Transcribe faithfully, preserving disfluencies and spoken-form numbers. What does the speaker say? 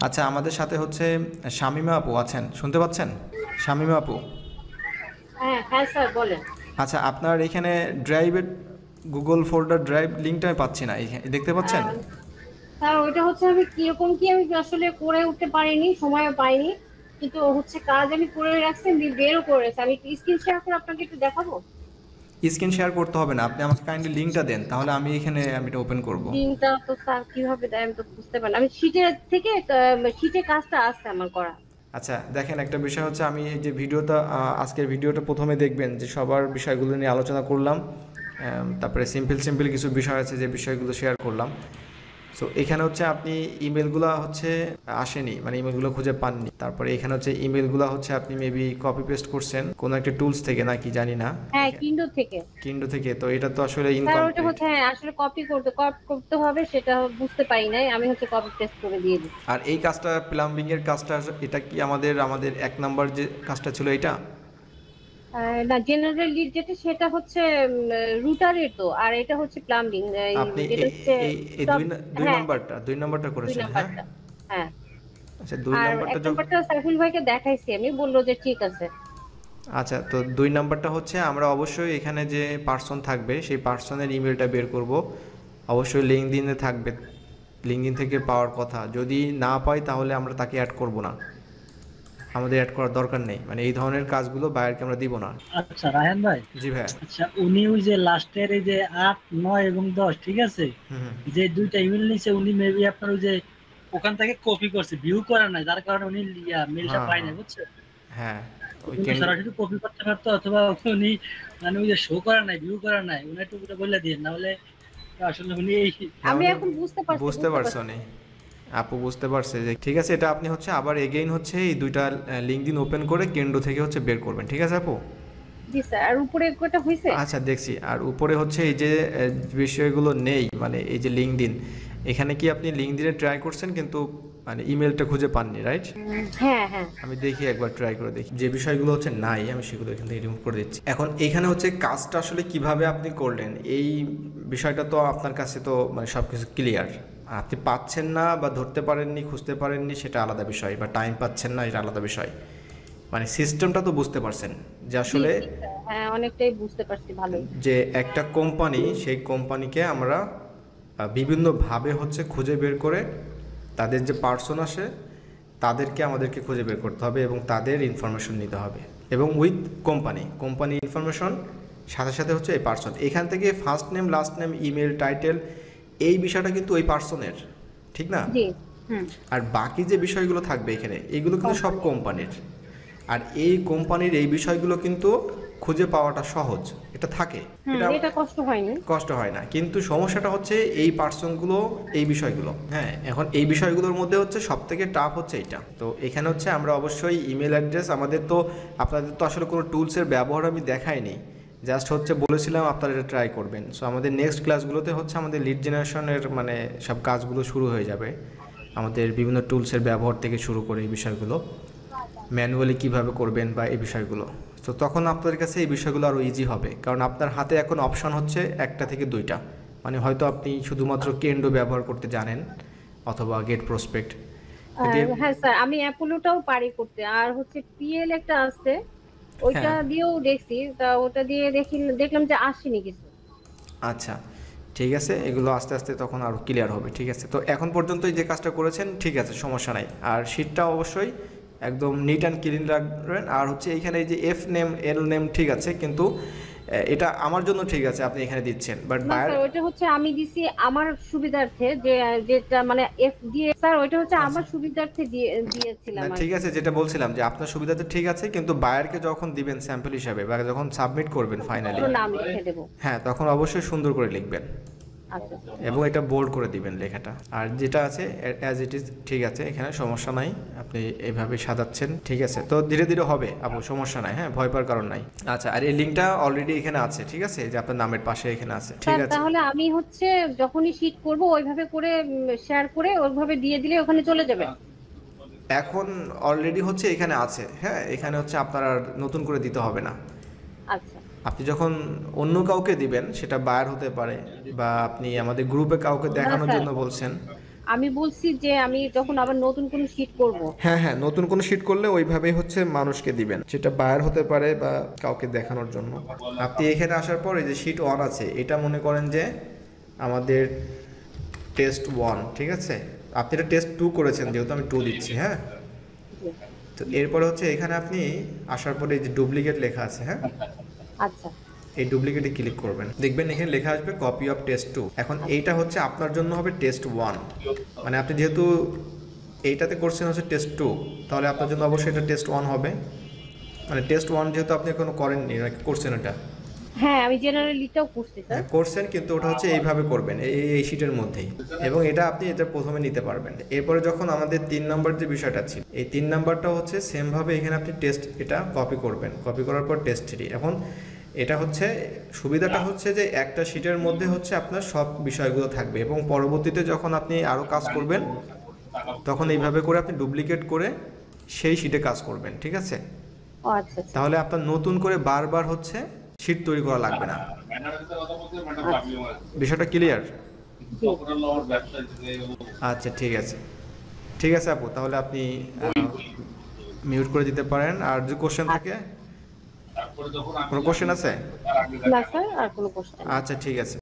আচ্ছা, আমাদের সাথে হচ্ছে শামিমা আপু আছেন, শুনতে পাচ্ছেন? শামিমা আপু, হ্যাঁ, হ্যাঁ স্যার বলেন। আচ্ছা আপনার এখানে ড্রাইভের গুগল ফোল্ডার ড্রাইভ লিঙ্কটা আমি পাচ্ছি না, এখানে দেখতে পাচ্ছেন? আহ, স্যার ওইটা হচ্ছে আমি কিরকম কি আমি আসলে করে উঠতে পারিনি, সময়ও পাইনি। কিন্তু হচ্ছে কাজ আমি করে রাখছি, আমি বেরও করে রাখছি। আমি স্ক্রিন শেয়ার করে আপনাকে একটু দেখাবো। স্ক্রিন শেয়ার করতে হবে না, আপনি আমাকে কাইন্ডলি লিঙ্কটা দেন, তাহলে আমি এখানে আমি এটা ওপেন করব। লিঙ্কটা তো স্যার কিভাবে দেয় আমি তো বুঝতে পারি না। আমি শীটের থেকে শীটে কাজটা আছে আমার করা। আচ্ছা দেখেন, একটা বিষয় হচ্ছে আমি এই যে ভিডিওটা আহ, আজকের ভিডিওটা প্রথমে দেখবেন যে সবার বিষয়গুলো নিয়ে আলোচনা করলাম। আম, তারপরে সিম্পল সিম্পল কিছু বিষয় আছে যে বিষয়গুলো শেয়ার করলাম। সো এখানে হচ্ছে আপনি ইমেলগুলো হচ্ছে আসেনি, মানে ইমেলগুলো খুঁজে পাননি। তারপরে এখানে হচ্ছে ইমেলগুলো হচ্ছে আপনি মেবি কপি পেস্ট করছেন কোনো একটা টুলস থেকে নাকি জানি না, হ্যাঁ, কিন্ডো থেকে। কিন্ডো থেকে। তো এটা তো আসলে স্যার ওইটা ইনকমপ্লিট। হচ্ছে হ্যাঁ আসলে কপি করতে কপি করতে হবে, সেটা বুঝতে পারি নাই, আমি হচ্ছে কপি পেস্ট করে দিয়ে দিচ্ছি। আর এই কাজটা প্লাম্বিং এর কাজটা, এটা কি আমাদের আমাদের এক নাম্বার যে কাজটা ছিল এটা? আহ, না, জেনারেল লিড যেটা সেটা হচ্ছে রুটারের, তো আর এটা হচ্ছে প্লাম্বিং আপনি যেটা এ- হচ্ছে এই এই সব। দুই না- দুই হ্যাঁ, নাম্বারটা দুই নাম্বারটা দুই করেছেন, হ্যাঁ? নাম্বারটা। হ্যাঁ। আচ্ছা দুই আর নাম্বারটা এক যখন, নাম্বারটা সাইফুল ভাইকে দেখাইছি, আমি বললো যে ঠিক আছে। আচ্ছা তো দুই নাম্বারটা হচ্ছে আমরা অবশ্যই এখানে যে পার্সন থাকবে সেই পার্সনের ইমেলটা বের করব। অবশ্যই লিঙ্কডইনে থাকবে, লিঙ্কডইন থেকে পাওয়ার কথা। যদি না পাই তাহলে আমরা তাকে অ্যাড করব না, আমাদের অ্যাড করার দরকার নেই, মানে এই ধরনের কাজগুলো বায়ারকে আমরা দিব না। আচ্ছা রায়হান ভাই, জি ভাইয়া। আচ্ছা উনি ওই যে লাস্টের এই যে আট নয় এবং দশ, ঠিক আছে, হুম হুম। যে দুইটা ইমেল নিছে উনি মেবি আপনার ওই যে ওখান থেকে কপি করছে, ভিউ করা নাই, যার কারণে উনি মেলটা হ্যাঁ পায় না, হ্যাঁ বুঝছেন? হ্যাঁ। ওই উনি কেন, সরাসরি কপি করতে পারতো, অথবা উনি মানে ওই যে শো করা নাই, ভিউ করা নাই, উনি একটু ওটা বলে দিয়ে, না হলে আসলে উনি এই না আমি উনি এখন বুঝতে পারছি, বুঝতে বুঝতে পারছে, পারছি। উনি আপু বুঝতে পারছে যে ঠিক আছে, এটা আপনি হচ্ছে আবার এগেইন হচ্ছে এই দুইটা লিঙ্কডিন ওপেন করে কেন্দ্র থেকে হচ্ছে বের করবেন, ঠিক আছে আপু? জি স্যার, আর উপরে একটা হয়েছে। আচ্ছা দেখছি। আর উপরে হচ্ছে এই যে আহ, বিষয়গুলো নেই, মানে এই যে লিঙ্কডিন, এখানে কি আপনি লিঙ্কডিনে ট্রাই করছেন কিন্তু মানে ইমেলটা খুঁজে পাননি, রাইট? হ্যাঁ, হ্যাঁ। আমি দেখি একবার ট্রাই করে দেখি, যে বিষয়গুলো হচ্ছে নাই আমি সেগুলো এখান থেকে রিমুভ করে দিচ্ছি। এখন এখানে হচ্ছে কাজটা আসলে কিভাবে আপনি করলেন এই বিষয়টা তো আপনার কাছে তো মানে সব কিছু ক্লিয়ার। আপনি পাচ্ছেন না বা ধরতে পারেননি, খুঁজতে পারেননি, সেটা আলাদা বিষয়, বা টাইম পাচ্ছেন না, এটা আলাদা বিষয়। মানে সিস্টেমটা তো বুঝতে পারছেন যে জি, আসলে জি স্যার, হ্যাঁ অনেকটাই বুঝতে পারছি ভালোই। যে একটা কোম্পানি, সেই কোম্পানিকে আমরা আহ, বিভিন্নভাবে হচ্ছে খুঁজে বের করে তাদের যে পার্সন আসে তাদেরকে আমাদেরকে খুঁজে বের করতে হবে এবং তাদের ইনফরমেশন নিতে হবে, এবং উইথ কোম্পানি কোম্পানি ইনফরমেশন সাথে সাথে হচ্ছে এই পার্সন। এখান থেকে first name, last name, email, title, এই বিষয়টা কিন্তু ওই পার্সনের, ঠিক না? জি। হুম। আর বাকি যে বিষয়গুলো থাকবে এখানে, এগুলো কিন্তু সব কোম্পানি। কোম্পানির। আর এই কোম্পানির এই বিষয়গুলো কিন্তু খুঁজে পাওয়াটা সহজ, এটা থাকে, হুম, এটা এটা কষ্ট হয়নি। কষ্ট হয় না। কিন্তু সমস্যাটা হচ্ছে এই পার্সনগুলো, এই বিষয়গুলো, হ্যাঁ এখন এই বিষয়গুলোর মধ্যে হচ্ছে সব থেকে টাফ হচ্ছে এইটা। তো এখানে হচ্ছে আমরা অবশ্যই ইমেল অ্যাড্রেস, আমাদের তো আপনাদের তো আসলে কোনো টুলসের ব্যবহার আমি দেখাইনি, জাস্ট হচ্ছে বলেছিলাম আপনারা এটা ট্রাই করবেন। সো আমাদের নেক্সট ক্লাসগুলোতে হচ্ছে আমাদের লিড জেনারেশনের মানে সব কাজগুলো শুরু হয়ে যাবে, আমাদের বিভিন্ন টুলসের ব্যবহার থেকে শুরু করে এই বিষয়গুলো ম্যানুয়ালি কিভাবে করবেন বা এই বিষয়গুলো। তো তখন আপনাদের কাছে এই বিষয়গুলো আরও ইজি হবে, কারণ আপনার হাতে এখন অপশন হচ্ছে একটা থেকে দুইটা। মানে হয়তো আপনি শুধুমাত্র কেন্ডো ব্যবহার করতে জানেন অথবা গেট প্রসপেক্ট, কিন্তু আর এর- হ্যাঁ স্যার, আমি অ্যাপোলোটাও পারি করতে, আর হচ্ছে পিএল একটা আছে, ওইটা হ্যাঁ দিয়েও দেখছি, তা ওটা দিয়ে দেখি, দেখলাম যে আসেনি কিছু। আচ্ছা ঠিক আছে, এগুলো আস্তে আস্তে তখন আরও ক্লিয়ার হবে, ঠিক আছে? তো এখন পর্যন্ত যে কাজটা করেছেন ঠিক আছে, সমস্যা নাই। আর শীটটা অবশ্যই একদম নিট অ্যান্ড ক্লিন রাখবেন। আর হচ্ছে এইখানে এই যে এফ নেম, এল নেম ঠিক আছে, কিন্তু আহ, এটা আমার জন্য ঠিক আছে আপনি এখানে দিচ্ছেন, বাট না বায়ার। স্যার, ওইটা হচ্ছে আমি দিছি আমার সুবিধার্থে, যে যেটা মানে এফ দিয়ে স্যার, ওইটা হচ্ছে আচ্ছা আমার সুবিধার্থে দিয়ে না দিয়েছিলাম আর ঠিক কি। আছে, যেটা বলছিলাম যে আপনার সুবিধাতে ঠিক আছে, কিন্তু বায়ারকে যখন দিবেন স্যাম্পল হিসাবে বা যখন সাবমিট করবেন ফাইনালি, পুরো নাম লিখে দেবো। হ্যাঁ তখন অবশ্যই সুন্দর করে লিখবেন আচ্ছা স্যার। এবং এটা বোল্ড করে দিবেন লেখাটা। আর যেটা আছে অ্যাজ ইট ইজ ঠিক আছে, এখানে সমস্যা নাই, আপনি এইভাবে সাজাচ্ছেন, ঠিক আছে? তো ধীরে ধীরে হবে আপু, সমস্যা নাই, হ্যাঁ ভয় পাওয়ার কারণ নাই। আচ্ছা, আর এই লিঙ্কটা অলরেডি এখানে আছে, ঠিক আছে, যে আপনার নামের পাশে এখানে আছে, ঠিক স্যার আছে? তাহলে আমি হচ্ছে যখনই শীট করব ওইভাবে করে শেয়ার করে ওইভাবে দিয়ে দিলে ওখানে চলে যাবে। এখন অলরেডি হচ্ছে এখানে আছে, হ্যাঁ এখানে হচ্ছে আপনার আর নতুন করে দিতে হবে না। আচ্ছা। আপনি যখন অন্য কাউকে দিবেন, সেটা বায়ার হতে পারে বা আপনি আমাদের গ্রুপে কাউকে না দেখানোর স্যার, জন্য বলছেন। আমি বলছি যে আমি যখন আবার নতুন কোনো শীট করব। হ্যাঁ হ্যাঁ, নতুন কোনো শিট করলে ওইভাবেই হচ্ছে মানুষকে দিবেন, সেটা বায়ার হতে পারে বা কাউকে দেখানোর জন্য। আপনি এখানে আসার পর এই যে শিট ওয়ান আছে, এটা মনে করেন যে আমাদের টেস্ট ওয়ান, ঠিক আছে? আপনি এটা টেস্ট টু করেছেন, যেহেতু আমি টু দিচ্ছি। হ্যাঁ, তো এরপরে হচ্ছে এখানে আপনি আসার পরে এই যে ডুপ্লিকেট লেখা আছে, হ্যাঁ, আচ্ছা এই ডুপ্লিকেটে ক্লিক করবেন, দেখবেন এখানে লেখা আসবে কপি অফ টেস্ট টু। এখন এইটা হচ্ছে আপনার জন্য হবে টেস্ট ওয়ান, মানে আপনি যেহেতু এইটাতে করছেন হচ্ছে টেস্ট টু, তাহলে আপনার জন্য অবশ্যই এটা টেস্ট ওয়ান হবে। মানে টেস্ট ওয়ান যেহেতু আপনি এখনো করেননি, নাকি করছেন এটা? হ্যাঁ, আমি জেনারেলিটাও করছি স্যার। হ্যাঁ করছেন, কিন্তু ওটা হচ্ছে এইভাবে করবেন, এই এই শিটের মধ্যেই, এবং এটা আপনি এটা প্রথমে নিতে পারবেন। এরপরে যখন আমাদের তিন নাম্বার যে বিষয়টা ছিল, এই তিন নাম্বারটা হচ্ছে সেমভাবে এখানে আপনি টেস্ট এটা কপি করবেন, কপি করার পর টেস্ট থ্রি। এখন এটা হচ্ছে সুবিধাটা হচ্ছে যে একটা শিটের মধ্যে হচ্ছে আপনার সব বিষয়গুলো থাকবে, এবং পরবর্তীতে যখন আপনি আরও কাজ করবেন তখন এইভাবে করে আপনি ডুপ্লিকেট করে সেই শিটে কাজ করবেন, ঠিক আছে? ও আচ্ছা আচ্ছা। তাহলে আপনার নতুন করে বারবার হচ্ছে শিট তৈরি করা লাগবে না। বিষয়টা ক্লিয়ার? জি। আচ্ছা ঠিক আছে, ঠিক আছে আপু, তাহলে আপনি মিউট করে দিতে পারেন। আর যদি কোশ্চেন থাকে, কোনো কোশ্চেন আছে? না স্যার, আর কোনো প্রশ্ন নেই। আচ্ছা ঠিক আছে।